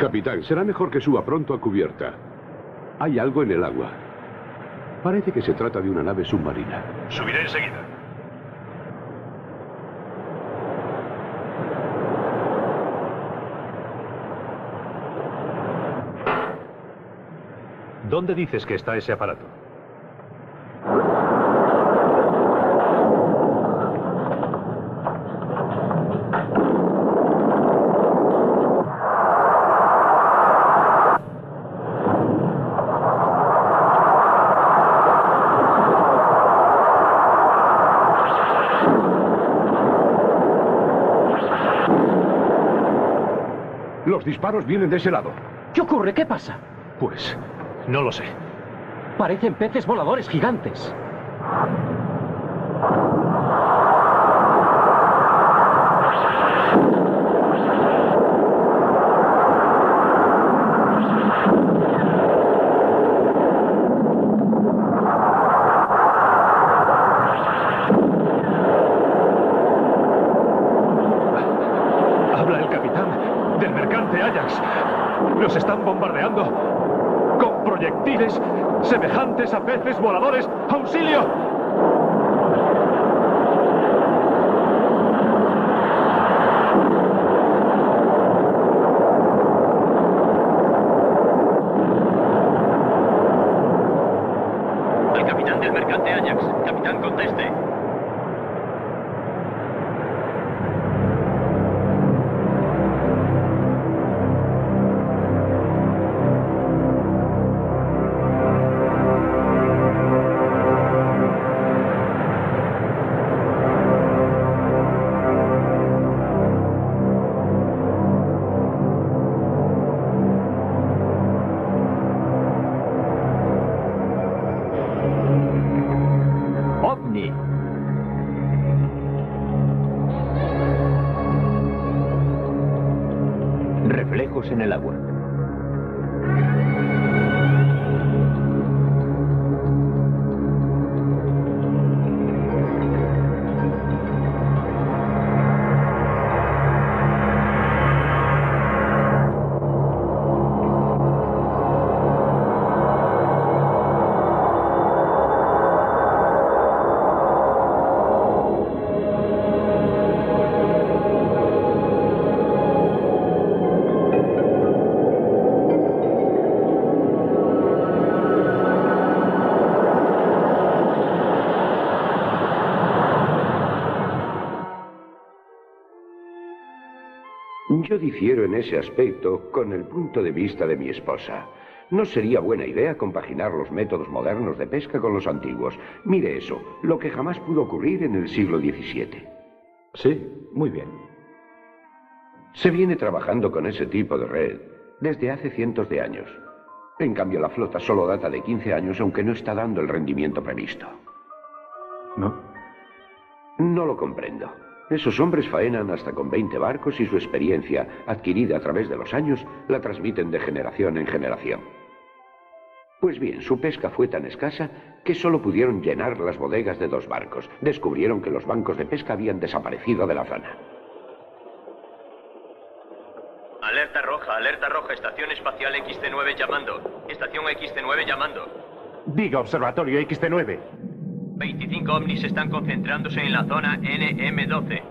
Capitán, será mejor que suba pronto a cubierta. Hay algo en el agua. Parece que se trata de una nave submarina. Subiré enseguida. ¿Dónde dices que está ese aparato? Los disparos vienen de ese lado. ¿Qué ocurre? ¿Qué pasa? Pues, no lo sé. Parecen peces voladores gigantes. Habla el capitán del mercante Ajax. Los están bombardeando con proyectiles semejantes a peces voladores. ¡Auxilio! Al capitán del mercante Ajax. Capitán, conteste. OVNI. Reflejos en el agua. Yo difiero en ese aspecto con el punto de vista de mi esposa. No sería buena idea compaginar los métodos modernos de pesca con los antiguos. Mire eso, lo que jamás pudo ocurrir en el siglo XVII. Sí, muy bien. Se viene trabajando con ese tipo de red desde hace cientos de años. En cambio, la flota solo data de 15 años, aunque no está dando el rendimiento previsto. ¿No? No lo comprendo. Esos hombres faenan hasta con 20 barcos y su experiencia, adquirida a través de los años, la transmiten de generación en generación. Pues bien, su pesca fue tan escasa que solo pudieron llenar las bodegas de 2 barcos. Descubrieron que los bancos de pesca habían desaparecido de la zona. Alerta roja, estación espacial XT9 llamando. Estación XT9 llamando. Diga, observatorio XT9. 25 ovnis están concentrándose en la zona NM12.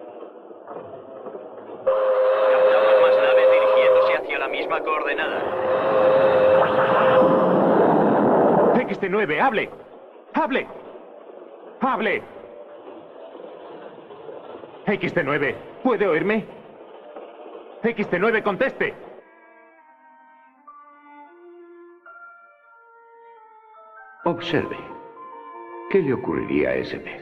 Captamos más naves dirigiéndose hacia la misma coordenada. XT9, hable. ¡Hable! ¡Hable! XT9, ¿puede oírme? XT9, conteste. Observe. ¿Qué le ocurriría a ese pez?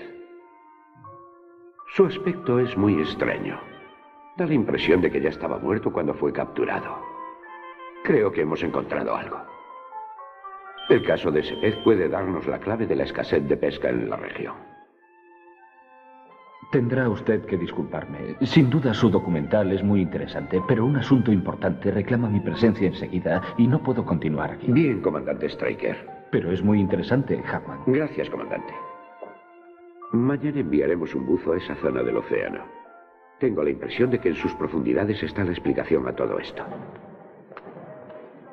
Su aspecto es muy extraño. Da la impresión de que ya estaba muerto cuando fue capturado. Creo que hemos encontrado algo. El caso de ese pez puede darnos la clave de la escasez de pesca en la región. Tendrá usted que disculparme. Sin duda su documental es muy interesante, pero un asunto importante reclama mi presencia enseguida y no puedo continuar aquí. Bien, comandante Stryker. Pero es muy interesante, Hackman. Gracias, comandante. Mañana enviaremos un buzo a esa zona del océano. Tengo la impresión de que en sus profundidades está la explicación a todo esto.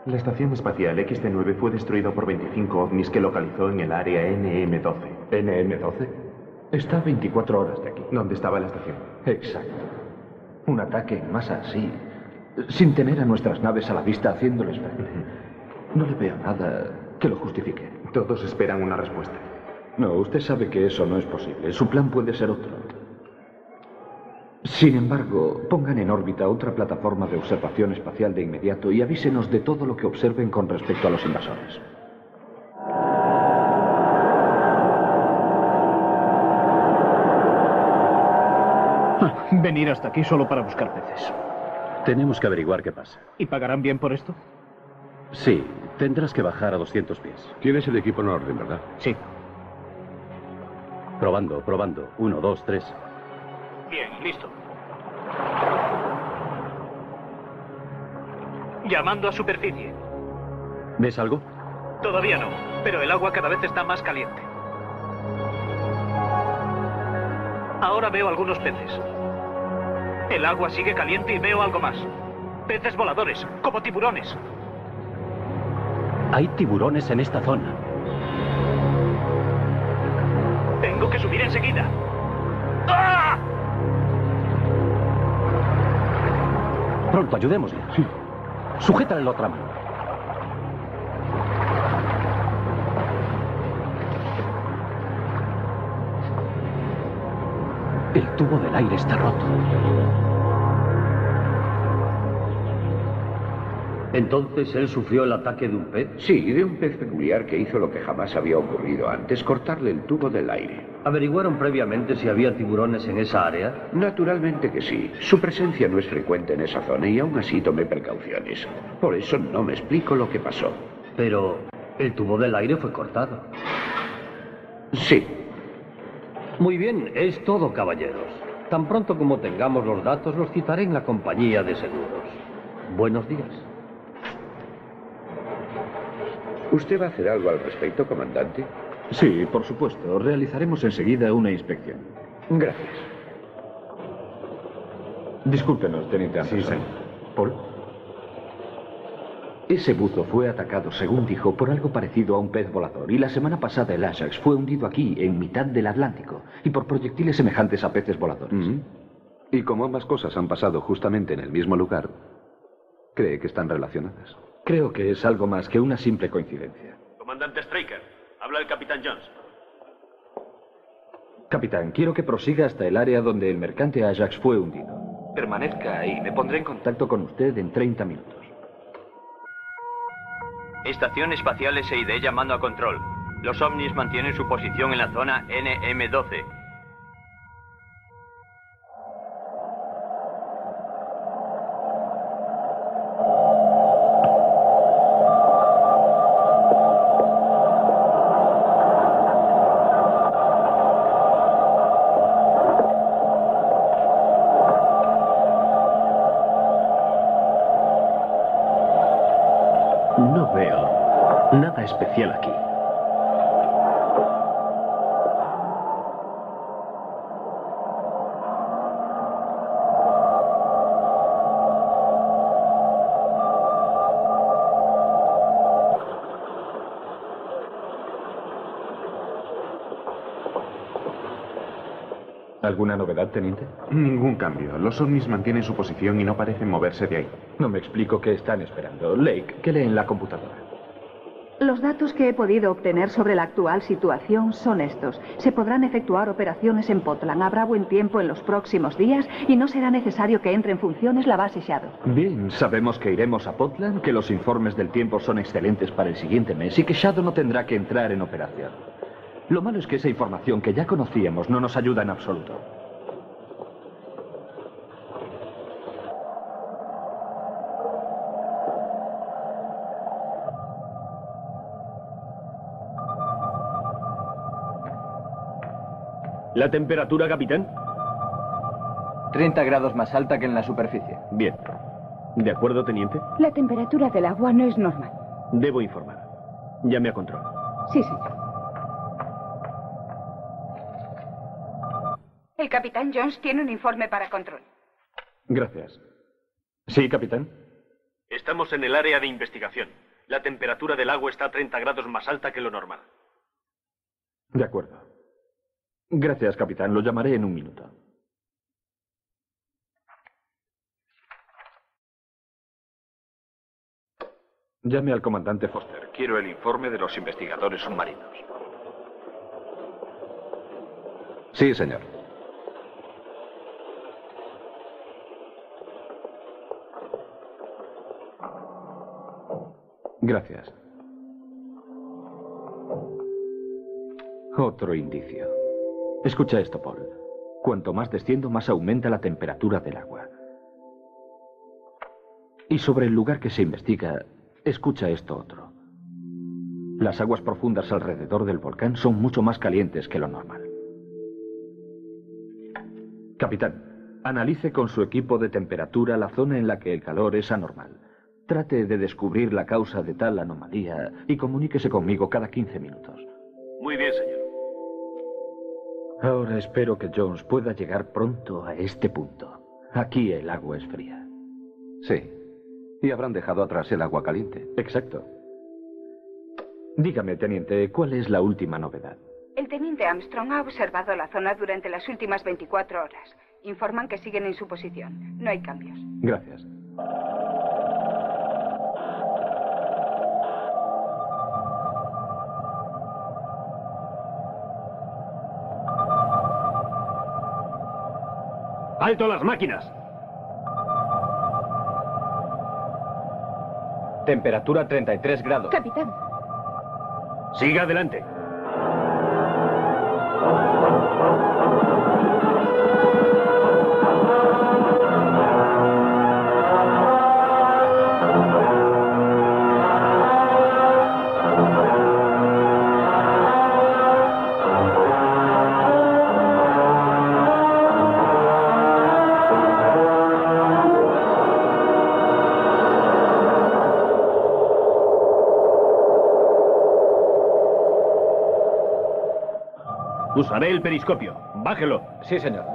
La estación espacial XT-9 fue destruida por 25 ovnis que localizó en el área NM-12. ¿NM-12? Está a 24 horas de aquí. ¿Dónde estaba la estación? Exacto. Un ataque en masa así, sin tener a nuestras naves a la vista haciéndoles frente. No le veo nada que lo justifique. Todos esperan una respuesta. No, usted sabe que eso no es posible. Su plan puede ser otro. Sin embargo, pongan en órbita otra plataforma de observación espacial de inmediato y avísenos de todo lo que observen con respecto a los invasores. Venir hasta aquí solo para buscar peces. Tenemos que averiguar qué pasa. ¿Y pagarán bien por esto? Sí, tendrás que bajar a 200 pies. Tienes el equipo en orden, ¿verdad? Sí. Probando, probando. 1, 2, 3. Bien, listo. Llamando a superficie. ¿Ves algo? Todavía no, pero el agua cada vez está más caliente. Ahora veo algunos peces. El agua sigue caliente y veo algo más. Peces voladores, como tiburones. Hay tiburones en esta zona. Tengo que subir enseguida. ¡Ah! Pronto, ayudémosle. Sí. Sujétale la otra mano. El tubo del aire está roto. ¿Entonces él sufrió el ataque de un pez? Sí, de un pez peculiar que hizo lo que jamás había ocurrido antes, cortarle el tubo del aire. ¿Averiguaron previamente si había tiburones en esa área? Naturalmente que sí. Su presencia no es frecuente en esa zona y aún así tomé precauciones. Por eso no me explico lo que pasó. Pero el tubo del aire fue cortado. Sí. Muy bien, es todo, caballeros. Tan pronto como tengamos los datos, los citaré en la compañía de seguros. Buenos días. ¿Usted va a hacer algo al respecto, comandante? Sí, por supuesto. Realizaremos enseguida una inspección. Gracias. Discúlpenos, teniente Anderson. Sí, señor. ¿Paul? Ese buzo fue atacado, según dijo, por algo parecido a un pez volador. Y la semana pasada el Ajax fue hundido aquí, en mitad del Atlántico. Y por proyectiles semejantes a peces voladores. Y como ambas cosas han pasado justamente en el mismo lugar, ¿cree que están relacionadas? Creo que es algo más que una simple coincidencia. Comandante Straker, habla el capitán Jones. Capitán, quiero que prosiga hasta el área donde el mercante Ajax fue hundido. Permanezca ahí. Me pondré en contacto con usted en 30 minutos. Estación Espacial SID llamando a control. Los ovnis mantienen su posición en la zona NM-12. No veo nada especial aquí. ¿Alguna novedad, teniente? Ningún cambio. Los ovnis mantienen su posición y no parecen moverse de ahí. No me explico qué están esperando. Lake, ¿qué lee en la computadora? Los datos que he podido obtener sobre la actual situación son estos. Se podrán efectuar operaciones en Portland. Habrá buen tiempo en los próximos días y no será necesario que entre en funciones la base Shadow. Bien, sabemos que iremos a Portland, que los informes del tiempo son excelentes para el siguiente mes y que Shadow no tendrá que entrar en operación. Lo malo es que esa información que ya conocíamos no nos ayuda en absoluto. ¿La temperatura, capitán? 30 grados más alta que en la superficie. Bien. ¿De acuerdo, teniente? La temperatura del agua no es normal. Debo informar. Llame a control. Sí, señor. El capitán Jones tiene un informe para control. Gracias. ¿Sí, capitán? Estamos en el área de investigación. La temperatura del agua está a 30 grados más alta que lo normal. De acuerdo. Gracias, capitán. Lo llamaré en un minuto. Llame al comandante Foster. Quiero el informe de los investigadores submarinos. Sí, señor. Gracias. Otro indicio. Escucha esto, Paul. Cuanto más desciendo, más aumenta la temperatura del agua. Y sobre el lugar que se investiga, escucha esto otro. Las aguas profundas alrededor del volcán son mucho más calientes que lo normal. Capitán, analice con su equipo de temperatura la zona en la que el calor es anormal. Trate de descubrir la causa de tal anomalía y comuníquese conmigo cada 15 minutos. Muy bien, señor. Ahora espero que Jones pueda llegar pronto a este punto. Aquí el agua es fría. Sí. Y habrán dejado atrás el agua caliente. Exacto. Dígame, teniente, ¿cuál es la última novedad? El teniente Armstrong ha observado la zona durante las últimas 24 horas. Informan que siguen en su posición. No hay cambios. Gracias. ¡Alto las máquinas! Temperatura 33 grados. Capitán. Siga adelante. Usaré el periscopio. Bájelo. Sí, señor.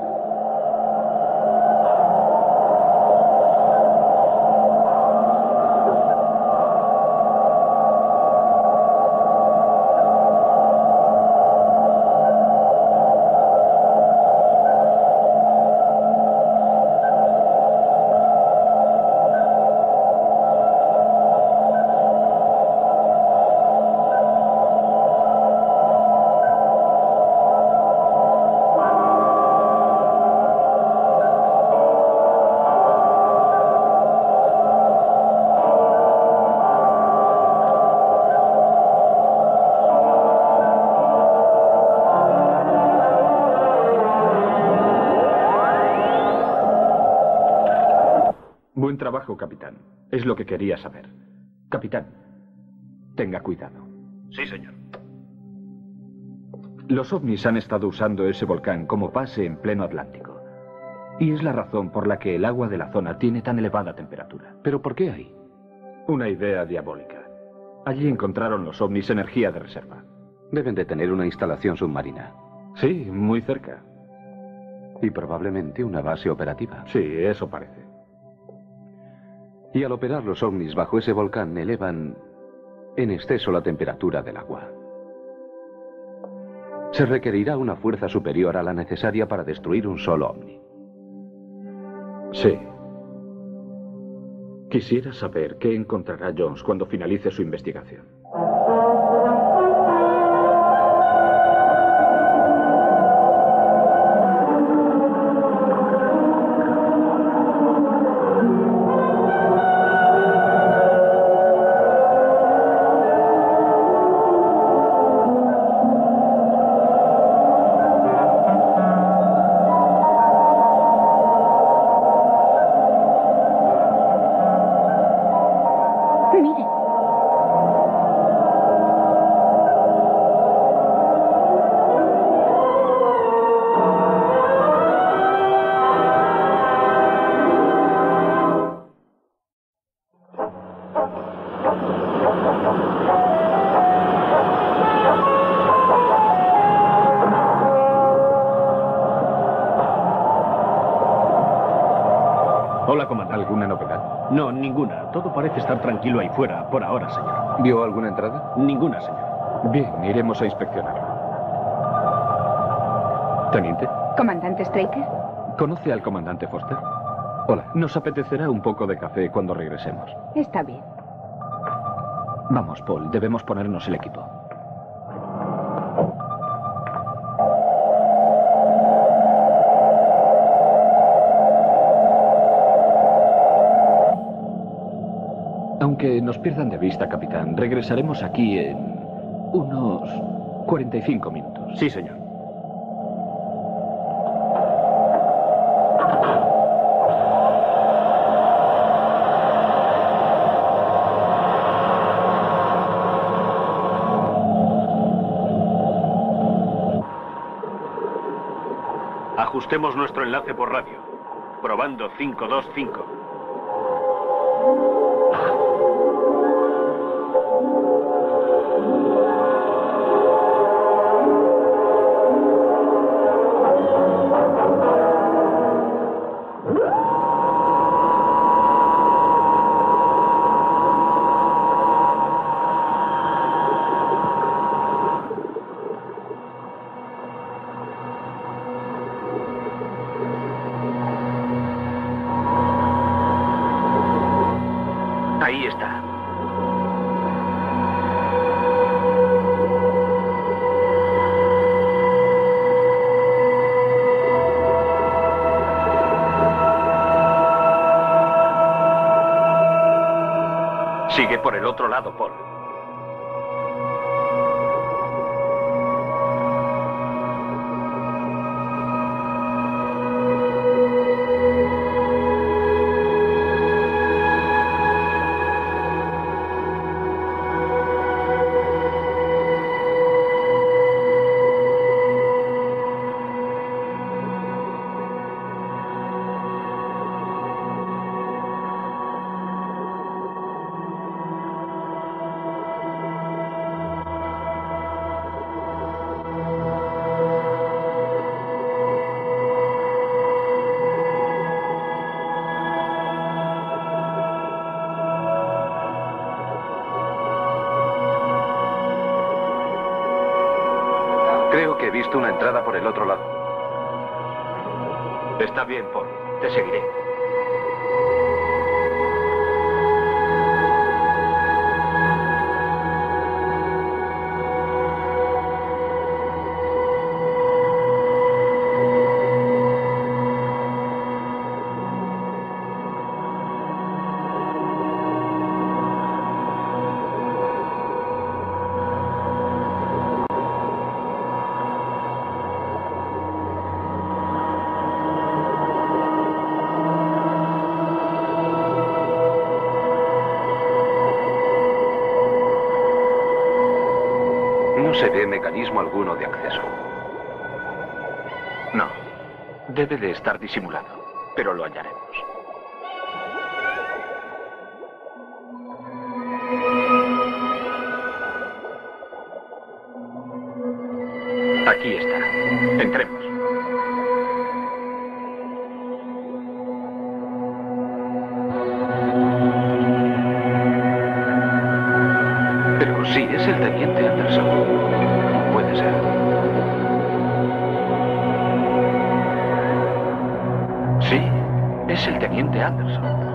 Buen trabajo, capitán. Es lo que quería saber. Capitán, tenga cuidado. Sí, señor. Los ovnis han estado usando ese volcán como base en pleno Atlántico. Y es la razón por la que el agua de la zona tiene tan elevada temperatura. ¿Pero por qué ahí? Una idea diabólica. Allí encontraron los ovnis energía de reserva. Deben de tener una instalación submarina. Sí, muy cerca. Y probablemente una base operativa. Sí, eso parece. Y al operar los ovnis bajo ese volcán elevan en exceso la temperatura del agua. Se requerirá una fuerza superior a la necesaria para destruir un solo ovni. Sí. Quisiera saber qué encontrará Jones cuando finalice su investigación. Hola, comandante. ¿Alguna novedad? No, ninguna. Todo parece estar tranquilo ahí fuera, por ahora, señor. ¿Vio alguna entrada? Ninguna, señor. Bien, iremos a inspeccionar. Teniente. ¿Comandante Straker? ¿Conoce al comandante Foster? Hola. Nos apetecerá un poco de café cuando regresemos. Está bien. Vamos, Paul, debemos ponernos el equipo. Aunque nos pierdan de vista, capitán, regresaremos aquí en unos 45 minutos. Sí, señor. Ajustemos nuestro enlace por radio. Probando 525. Ahí está. Sigue por el otro lado, Paul. Creo que he visto una entrada por el otro lado. Está bien, Paul. Te seguiré. No se ve mecanismo alguno de acceso. No. Debe de estar disimulado, pero lo hallaremos. Aquí está. Entremos. Pero sí, es el teniente Anderson. No puede ser. Sí, es el teniente Anderson.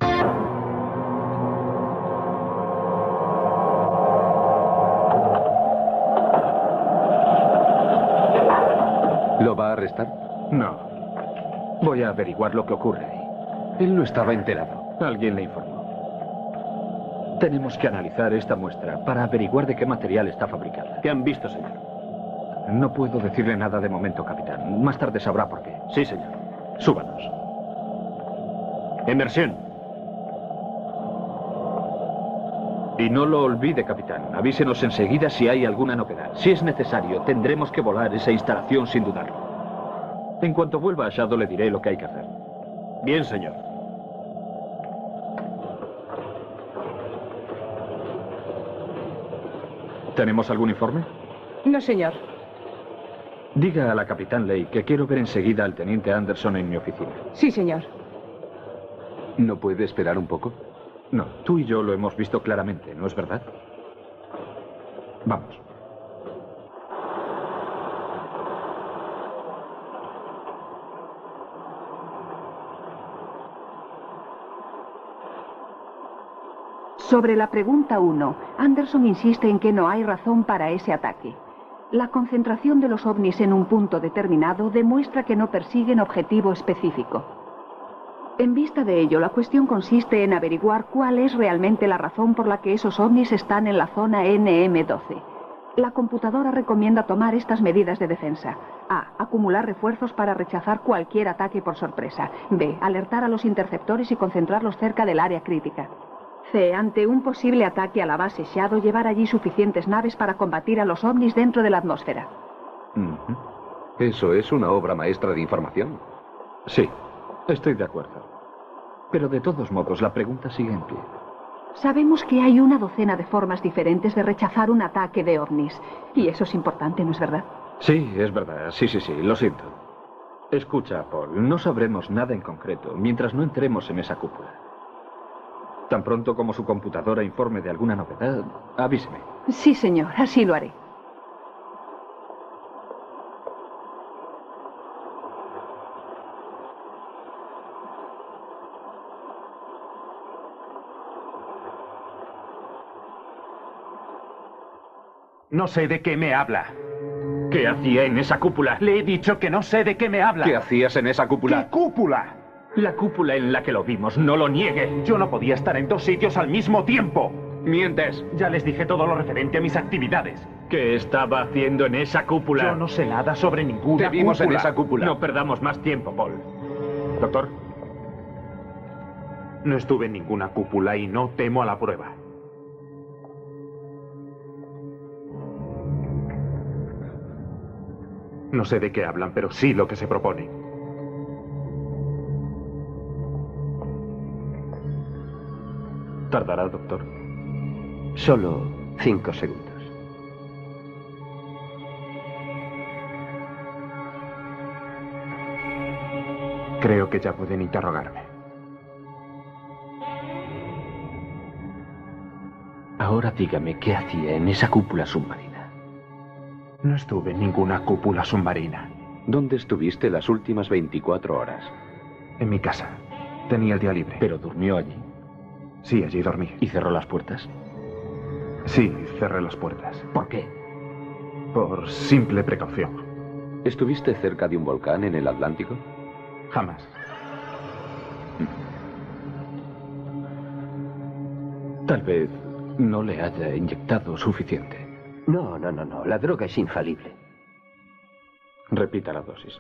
¿Lo va a arrestar? No. Voy a averiguar lo que ocurre ahí. Él no estaba enterado. Alguien le informó. Tenemos que analizar esta muestra para averiguar de qué material está fabricada. ¿Qué han visto, señor? No puedo decirle nada de momento, capitán. Más tarde sabrá por qué. Sí, señor. Súbanos. Inmersión. Y no lo olvide, capitán. Avísenos enseguida si hay alguna novedad. Si es necesario, tendremos que volar esa instalación sin dudarlo. En cuanto vuelva a Shadow, le diré lo que hay que hacer. Bien, señor. ¿Tenemos algún informe? No, señor. Diga a la capitán Ley que quiero ver enseguida al teniente Anderson en mi oficina. Sí, señor. ¿No puede esperar un poco? No, tú y yo lo hemos visto claramente, ¿no es verdad? Vamos. Sobre la pregunta 1, Anderson insiste en que no hay razón para ese ataque. La concentración de los ovnis en un punto determinado demuestra que no persiguen objetivo específico. En vista de ello, la cuestión consiste en averiguar cuál es realmente la razón por la que esos ovnis están en la zona NM12. La computadora recomienda tomar estas medidas de defensa. A. Acumular refuerzos para rechazar cualquier ataque por sorpresa. B. Alertar a los interceptores y concentrarlos cerca del área crítica. C. Ante un posible ataque a la base Shadow, llevar allí suficientes naves para combatir a los ovnis dentro de la atmósfera. Eso es una obra maestra de información. Sí, estoy de acuerdo. Pero de todos modos, la pregunta sigue en pie. Sabemos que hay una docena de formas diferentes de rechazar un ataque de ovnis. Y eso es importante, ¿no es verdad? Sí, es verdad. Sí, lo siento. Escucha, Paul, no sabremos nada en concreto mientras no entremos en esa cúpula. Tan pronto como su computadora informe de alguna novedad, avíseme. Sí, señor, así lo haré. No sé de qué me habla. ¿Qué hacía en esa cúpula? Le he dicho que no sé de qué me habla. ¿Qué hacías en esa cúpula? ¿Qué cúpula? La cúpula en la que lo vimos, no lo niegue. Yo no podía estar en dos sitios al mismo tiempo. Mientes. Ya les dije todo lo referente a mis actividades. ¿Qué estaba haciendo en esa cúpula? Yo no sé nada sobre ninguna Te vimos cúpula. en esa cúpula. No perdamos más tiempo, Paul. Doctor, no estuve en ninguna cúpula y no temo a la prueba. No sé de qué hablan, pero sí lo que se propone. ¿Tardará, doctor? Solo 5 segundos. Creo que ya pueden interrogarme. Ahora dígame, ¿qué hacía en esa cúpula submarina? No estuve en ninguna cúpula submarina. ¿Dónde estuviste las últimas 24 horas? En mi casa. Tenía el día libre. ¿Pero durmió allí? Sí, allí dormí. ¿Y cerró las puertas? Sí, cerré las puertas. ¿Por qué? Por simple precaución. ¿Estuviste cerca de un volcán en el Atlántico? Jamás. Tal vez no le haya inyectado suficiente. No. La droga es infalible. Repita la dosis.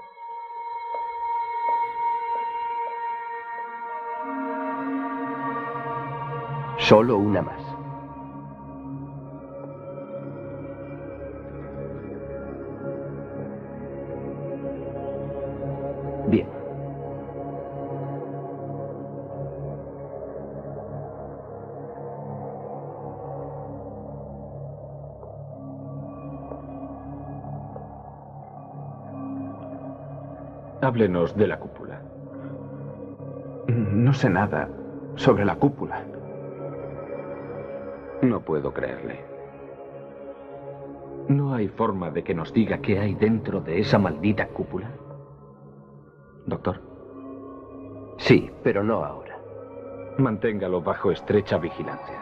Solo una más. Bien. Háblenos de la cúpula. No sé nada sobre la cúpula. No puedo creerle. ¿No hay forma de que nos diga qué hay dentro de esa maldita cúpula? Doctor. Sí, pero no ahora. Manténgalo bajo estrecha vigilancia.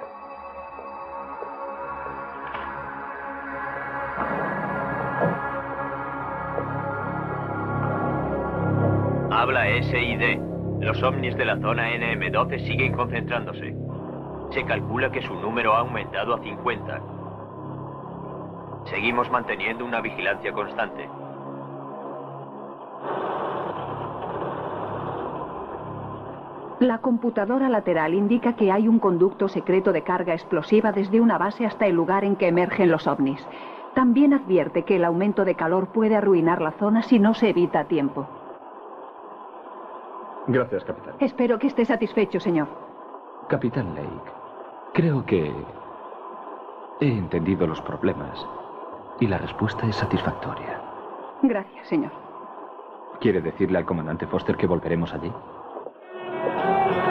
Habla SID. Los ovnis de la zona NM12 siguen concentrándose. Se calcula que su número ha aumentado a 50. Seguimos manteniendo una vigilancia constante. La computadora lateral indica que hay un conducto secreto de carga explosiva desde una base hasta el lugar en que emergen los ovnis. También advierte que el aumento de calor puede arruinar la zona si no se evita a tiempo. Gracias, capitán. Espero que esté satisfecho, señor. Capitán Lake, creo que he entendido los problemas y la respuesta es satisfactoria. Gracias, señor. ¿Quiere decirle al comandante Foster que volveremos allí?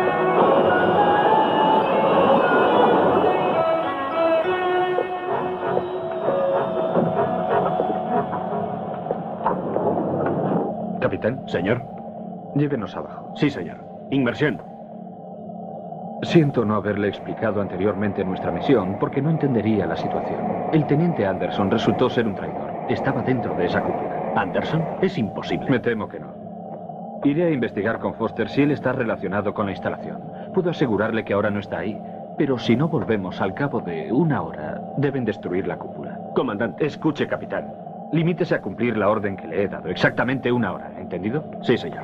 Capitán. Señor. Llévenos abajo. Sí, señor. Inmersión. Siento no haberle explicado anteriormente nuestra misión, porque no entendería la situación. El teniente Anderson resultó ser un traidor. Estaba dentro de esa cúpula. ¿Anderson? Es imposible. Me temo que no. Iré a investigar con Foster si él está relacionado con la instalación. Puedo asegurarle que ahora no está ahí, pero si no volvemos al cabo de 1 hora, deben destruir la cúpula. Comandante. Escuche, capitán. Limítese a cumplir la orden que le he dado. Exactamente 1 hora. ¿Entendido? Sí, señor.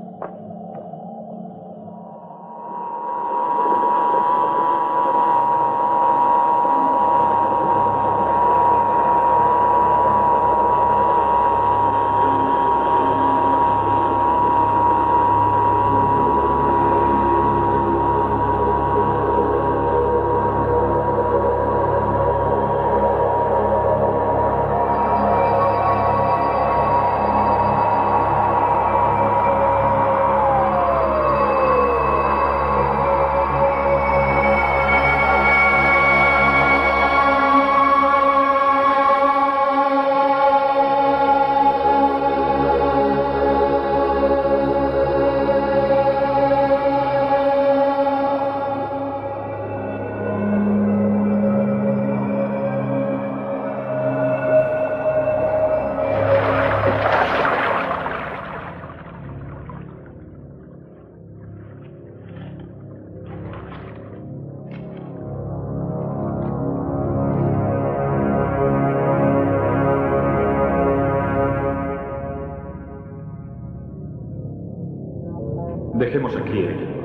Dejemos aquí el equipo.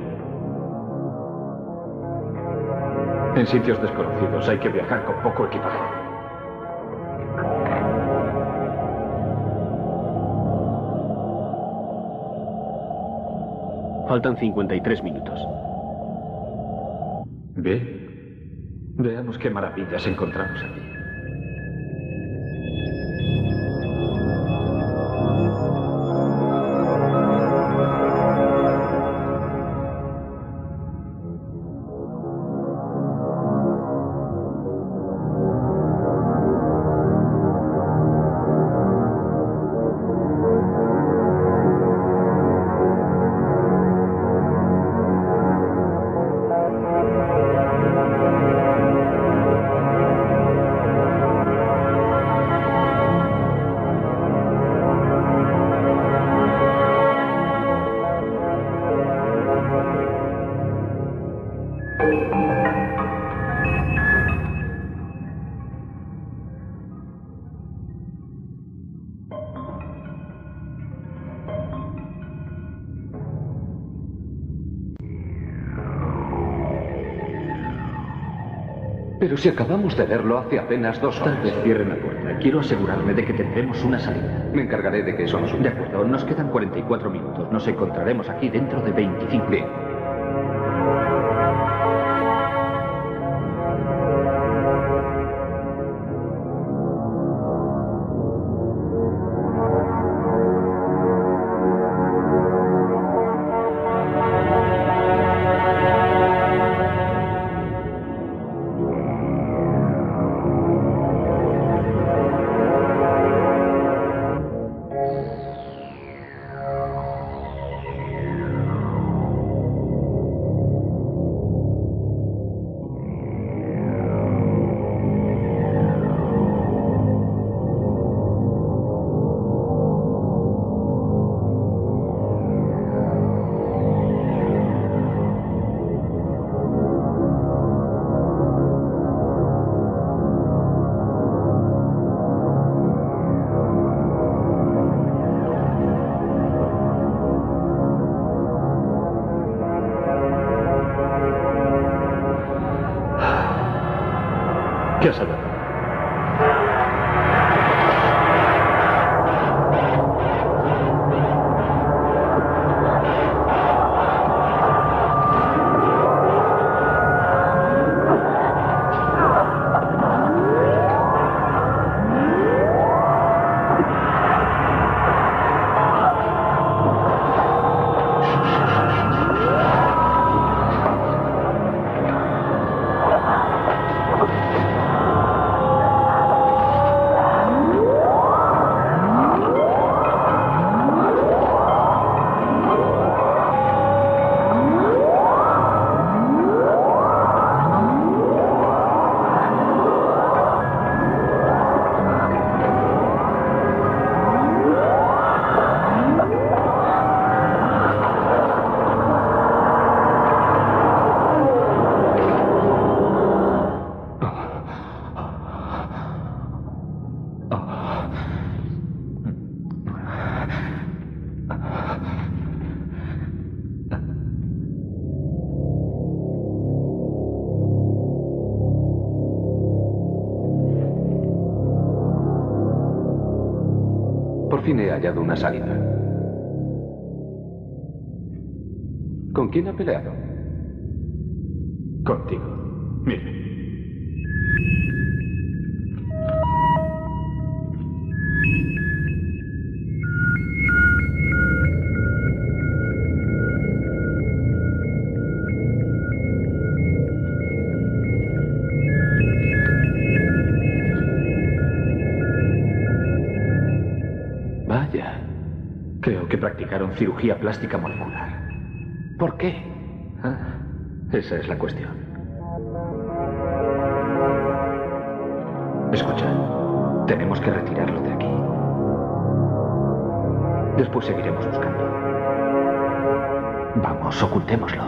En sitios desconocidos hay que viajar con poco equipaje. Faltan 53 minutos. Bien. Veamos qué maravillas encontramos aquí. Pero si acabamos de verlo hace apenas 2 horas. Tal vez cierren la puerta. Quiero asegurarme de que tendremos una salida. Me encargaré de que eso no suceda. De acuerdo, nos quedan 44 minutos. Nos encontraremos aquí dentro de 25. Bien. ¿Qué has hablado? Por fin he hallado una salida. ¿Con quién ha peleado? Contigo. Mire. Vaya. Creo que practicaron cirugía plástica molecular. ¿Por qué? Esa es la cuestión. Escucha, tenemos que retirarlo de aquí. Después seguiremos buscando. Vamos, ocultémoslo.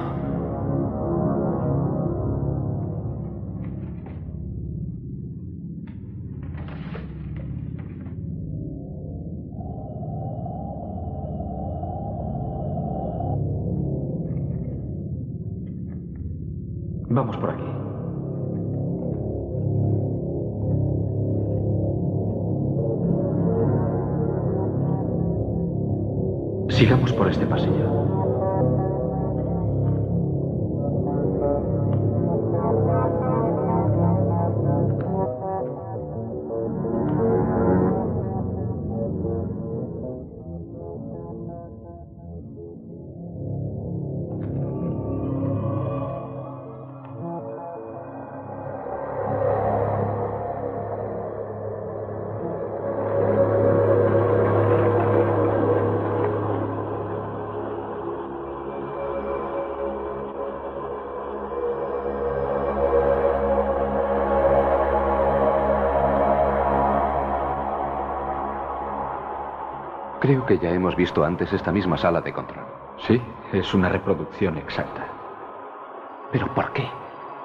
Vamos por aquí. Sigamos por este pasillo. Creo que ya hemos visto antes esta misma sala de control. Sí, es una reproducción exacta. ¿Pero por qué?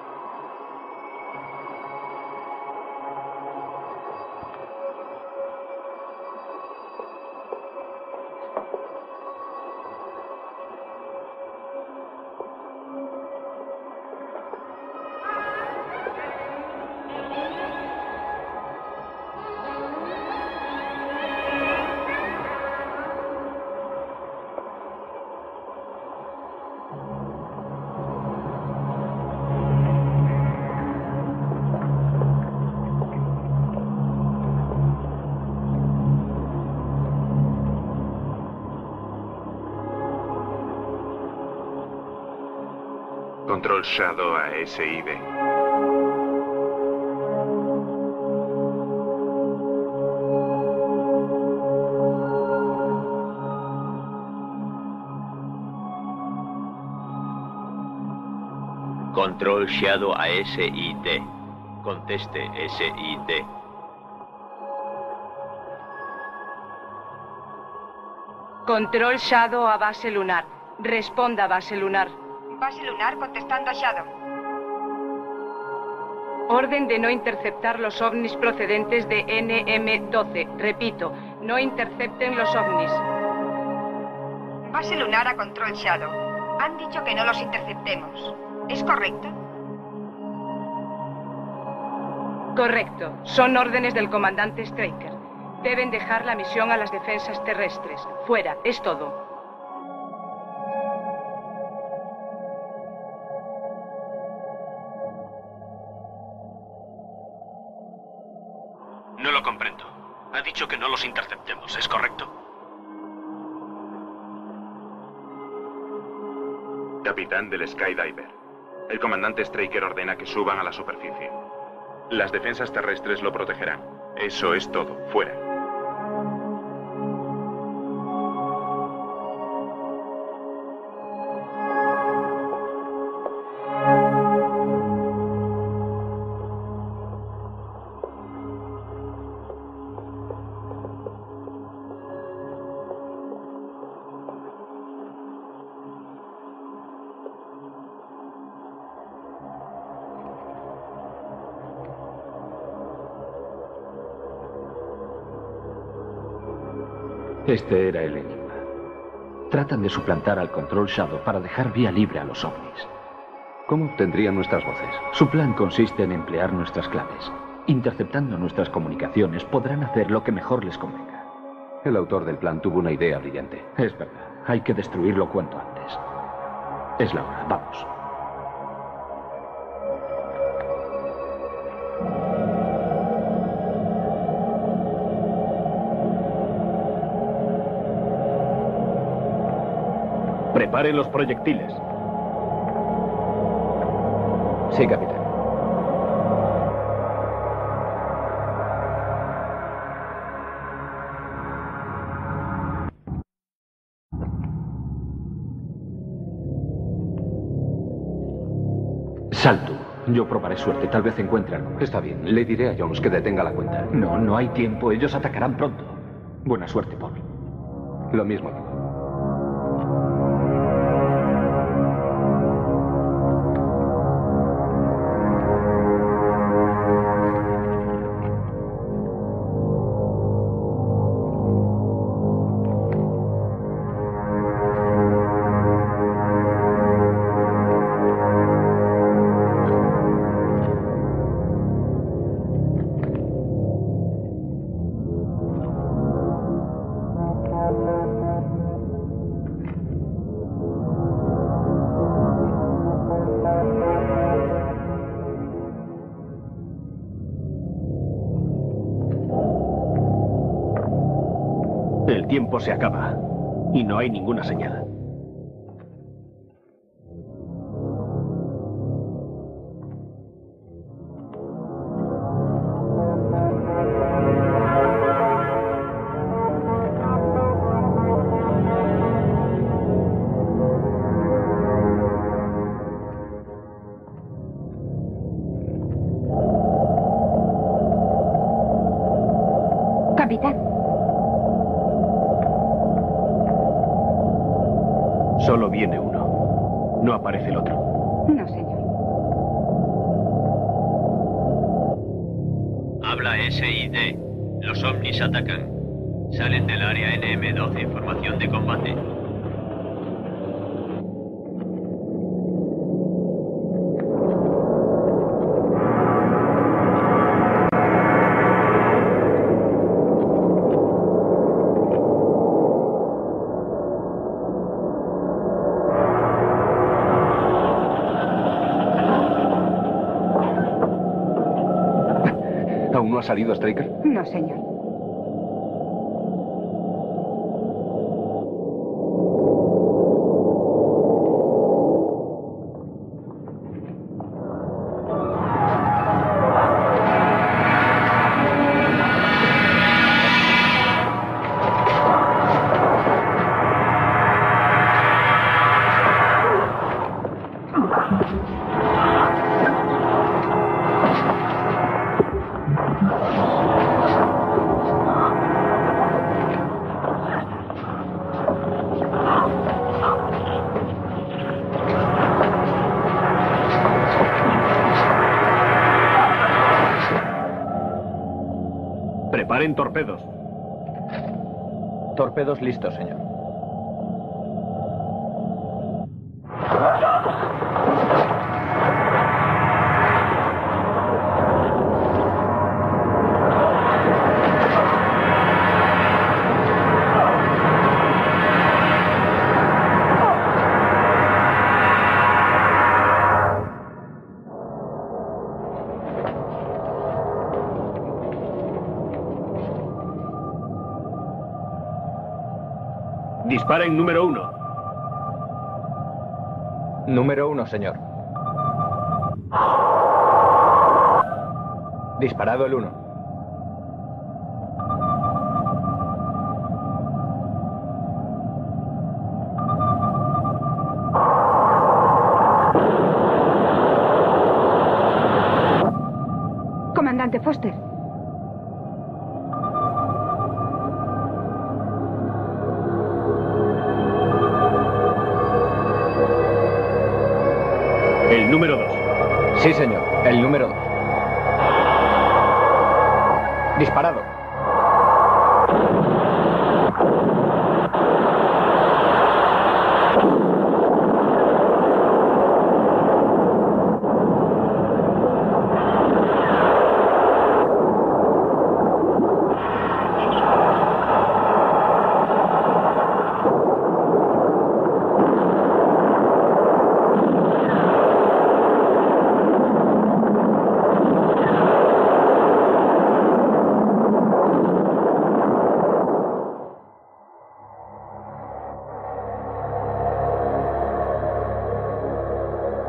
Control Shadow a SID. Control Shadow a SID. Conteste SID. Control Shadow a base lunar. Responda, base lunar. Base lunar contestando a Shadow. Orden de no interceptar los ovnis procedentes de NM-12. Repito, no intercepten los ovnis. Base lunar a Control Shadow. Han dicho que no los interceptemos. ¿Es correcto? Correcto. Son órdenes del comandante Straker. Deben dejar la misión a las defensas terrestres. Fuera, es todo. No lo comprendo. Ha dicho que no los interceptemos, ¿es correcto? Capitán del Skydiver. El comandante Straker ordena que suban a la superficie. Las defensas terrestres lo protegerán. Eso es todo. Fuera. Este era el enigma. Tratan de suplantar al Control Shadow para dejar vía libre a los ovnis. ¿Cómo obtendrían nuestras voces? Su plan consiste en emplear nuestras claves. Interceptando nuestras comunicaciones, podrán hacer lo que mejor les convenga. El autor del plan tuvo una idea brillante. Es verdad. Hay que destruirlo cuanto antes. Es la hora. Vamos. Preparen los proyectiles. Sí, capitán. Salto. Yo probaré suerte. Tal vez encuentre algo. Está bien. Le diré a Jones que detenga la cuenta. No, no hay tiempo. Ellos atacarán pronto. Buena suerte, Paul. Lo mismo digo. El tiempo se acaba y no hay ninguna señal. Capitán. Solo viene uno. No aparece el otro. No, señor. Habla SID. Los ovnis atacan. Salen del área NM12. Formación de combate. ¿Aún no ha salido Straker? No, señor. Preparen torpedos. Torpedos listos, señor. Disparen número 1. Número 1, señor. Disparado el 1. Comandante Foster. El número 2. Sí, señor. El número 2. Disparado.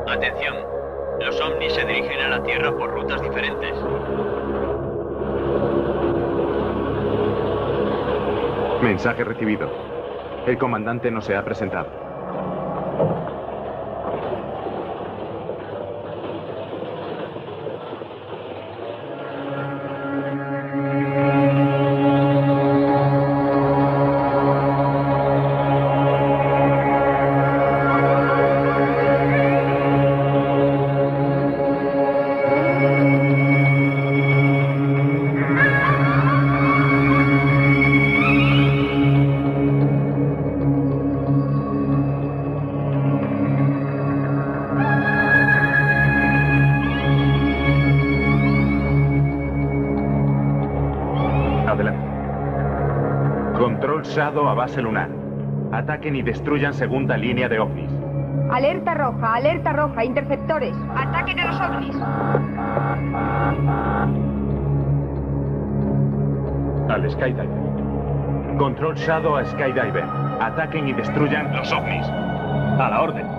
Atención. Los ovnis se dirigen a la Tierra por rutas diferentes. Mensaje recibido. El comandante no se ha presentado. Shadow a base lunar. Ataquen y destruyan segunda línea de ovnis. Alerta roja, interceptores. Ataquen a los ovnis. Al Skydiver. Control Shadow a Skydiver. Ataquen y destruyan los ovnis. A la orden.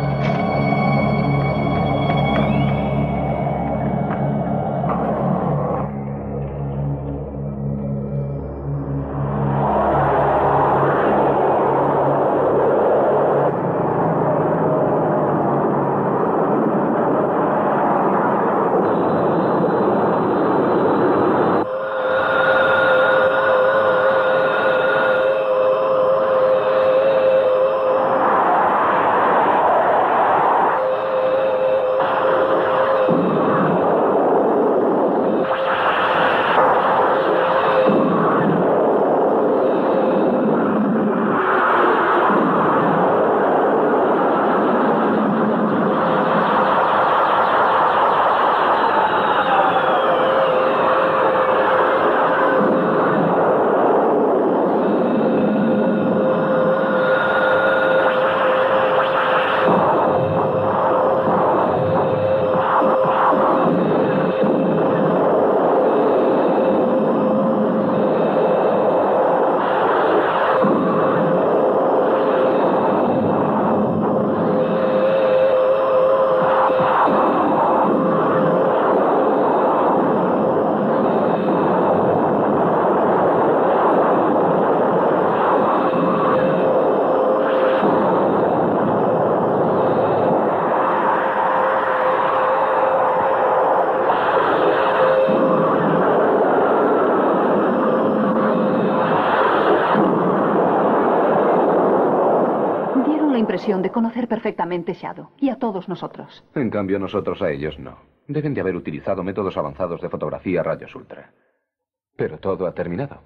De conocer perfectamente Shadow y a todos nosotros. En cambio, nosotros a ellos no. Deben de haber utilizado métodos avanzados de fotografía a rayos ultra. Pero todo ha terminado.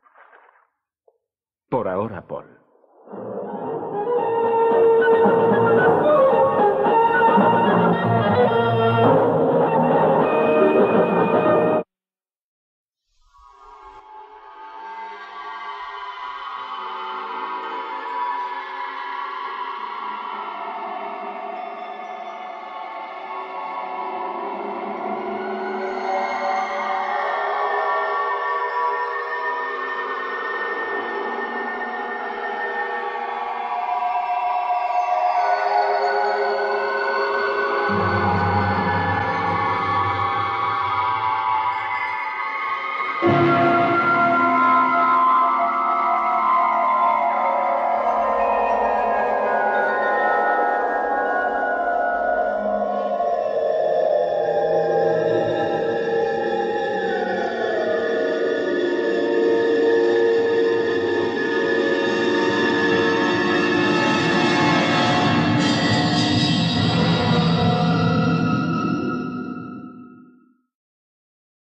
Por ahora, Paul.